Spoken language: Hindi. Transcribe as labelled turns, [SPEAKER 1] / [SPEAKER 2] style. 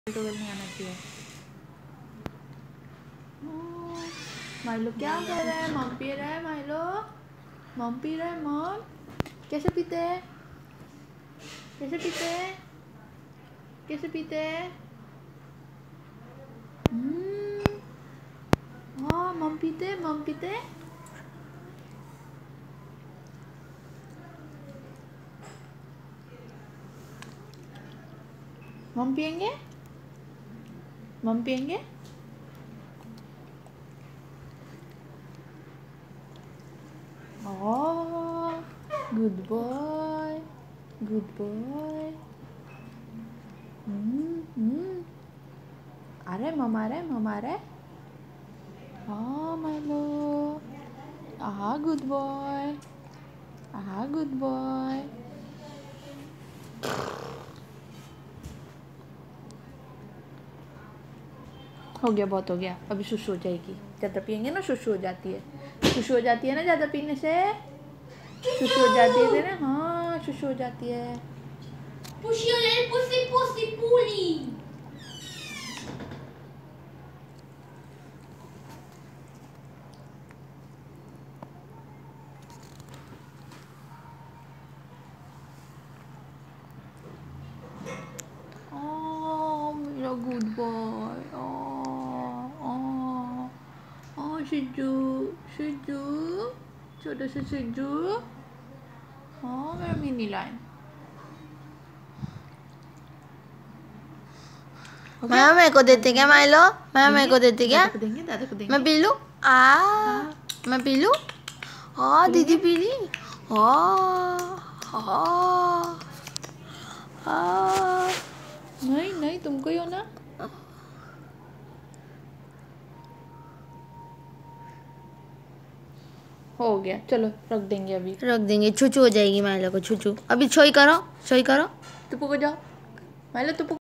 [SPEAKER 1] टोटल नहीं आना चाहिए। माइलो क्या कर रहा है? मम पी रहा है माइलो, मम पी रहा है। मम कैसे पीते हैं? कैसे पीते हैं? कैसे पीते हैं? हाँ मम पीते, मम पीते। मम पियेंगे, मम पियेंगे। Oh, good boy, good boy. आ रहा है मम, आ रहा है मम, आ रहा है। हाँ माइलो, आहा गुड बॉय, आहा गुड बॉय। हो गया, बहुत हो गया, अभी सुसु हो जाएगी। ज़्यादा पियेंगे ना सुसु हो जाती है, सुसु हो जाती है ना ज़्यादा पीने से, सुसु हो जाती है ना। हाँ सुसु हो जाती है।
[SPEAKER 2] पुशी हो जाए, पुसी पुसी पूली।
[SPEAKER 1] मेरा गुड बॉय। शिजू, शिजू, छोटा सा शिजू। हाँ मेरा मिनी लाइन।
[SPEAKER 2] मामा मेरे को देते क्या माइलो? मामा मेरे को देते क्या?
[SPEAKER 1] दादा को देंगे, दादा को देंगे।
[SPEAKER 2] मैं पी लूं? मैं पी लूं? हाँ दीदी पी ली।
[SPEAKER 1] नहीं नहीं तुमको ही हो ना। हो गया, चलो रख देंगे अभी।
[SPEAKER 2] रख देंगे, छुचू हो जाएगी माइलो को, छुचू। अभी छोई करो, छोई करो।
[SPEAKER 1] तुपू को जाओ, माइलो तुपू।